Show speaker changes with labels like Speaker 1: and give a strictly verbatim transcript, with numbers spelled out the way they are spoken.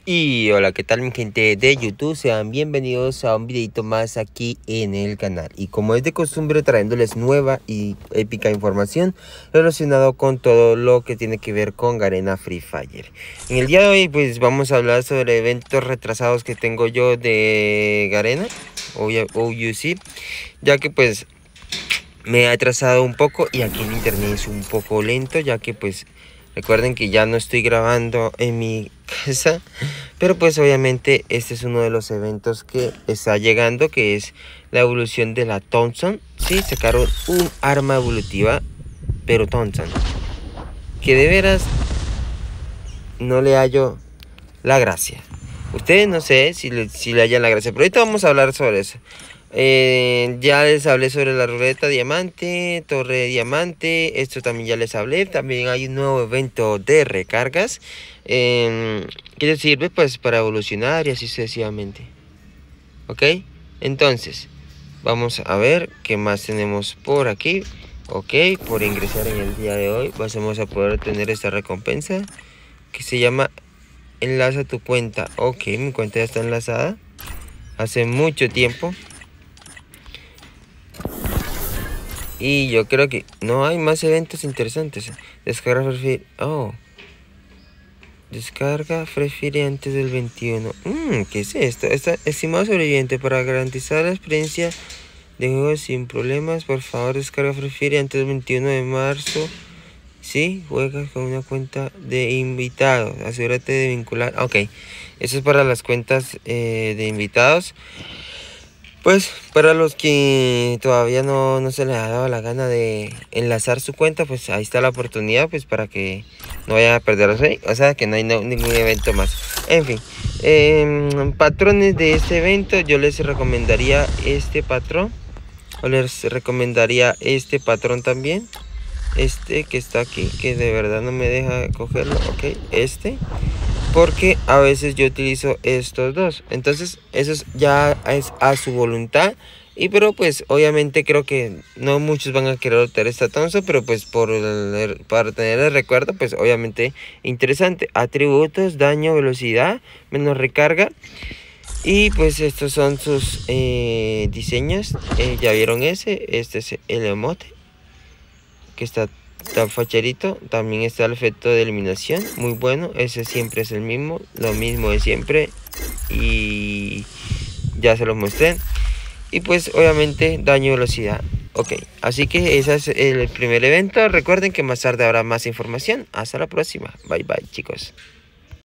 Speaker 1: Y hola, ¿qué tal mi gente de YouTube? Sean bienvenidos a un videito más aquí en el canal. Y como es de costumbre, trayéndoles nueva y épica información relacionado con todo lo que tiene que ver con Garena Free Fire. En el día de hoy pues vamos a hablar sobre eventos retrasados que tengo yo de Garena o U C, ya que pues me ha atrasado un poco y aquí el internet es un poco lento, ya que pues recuerden que ya no estoy grabando en mi casa, pero pues obviamente este es uno de los eventos que está llegando, que es la evolución de la Thompson. Sí, sacaron un arma evolutiva, pero Thompson, que de veras no le hallo la gracia. Ustedes no sé si le, si le hallan la gracia, pero ahorita vamos a hablar sobre eso. Eh, ya les hablé sobre la ruleta diamante, torre de diamante, esto también ya les hablé. También hay un nuevo evento de recargas eh, que les sirve pues para evolucionar y así sucesivamente. Ok, entonces vamos a ver qué más tenemos por aquí. Ok, por ingresar en el día de hoy vamos a poder tener esta recompensa que se llama enlaza tu cuenta. Ok, mi cuenta ya está enlazada hace mucho tiempo. Y yo creo que no hay más eventos interesantes. Descarga Free Fire. Oh. Descarga Free Fire antes del veintiuno. Mmm, ¿qué es esto? Está estimado sobreviviente. Para garantizar la experiencia de juego sin problemas, por favor descarga Free Fire antes del veintiuno de marzo. Sí, juegas con una cuenta de invitados. Asegúrate de vincular. Ok, eso es para las cuentas eh, de invitados. Pues para los que todavía no, no se les ha dado la gana de enlazar su cuenta, pues ahí está la oportunidad, pues para que no vayan a perderse. O sea que no hay no, ningún evento más. En fin, eh, patrones de este evento, yo les recomendaría este patrón. O les recomendaría este patrón también. Este que está aquí, que de verdad no me deja cogerlo. Ok, este. Porque a veces yo utilizo estos dos. Entonces eso ya es a su voluntad. Y pero pues obviamente creo que no muchos van a querer obtener esta Thompson. Pero pues por el, para tener el recuerdo, pues obviamente interesante. Atributos, daño, velocidad, menos recarga. Y pues estos son sus eh, diseños. Eh, ya vieron ese. Este es el emote, que está tan facherito. También está el efecto de eliminación, muy bueno. Ese siempre es el mismo, lo mismo de siempre. Y ya se los mostré. Y pues obviamente daño y velocidad. Ok, así que ese es el primer evento. Recuerden que más tarde habrá más información. Hasta la próxima. Bye bye, chicos.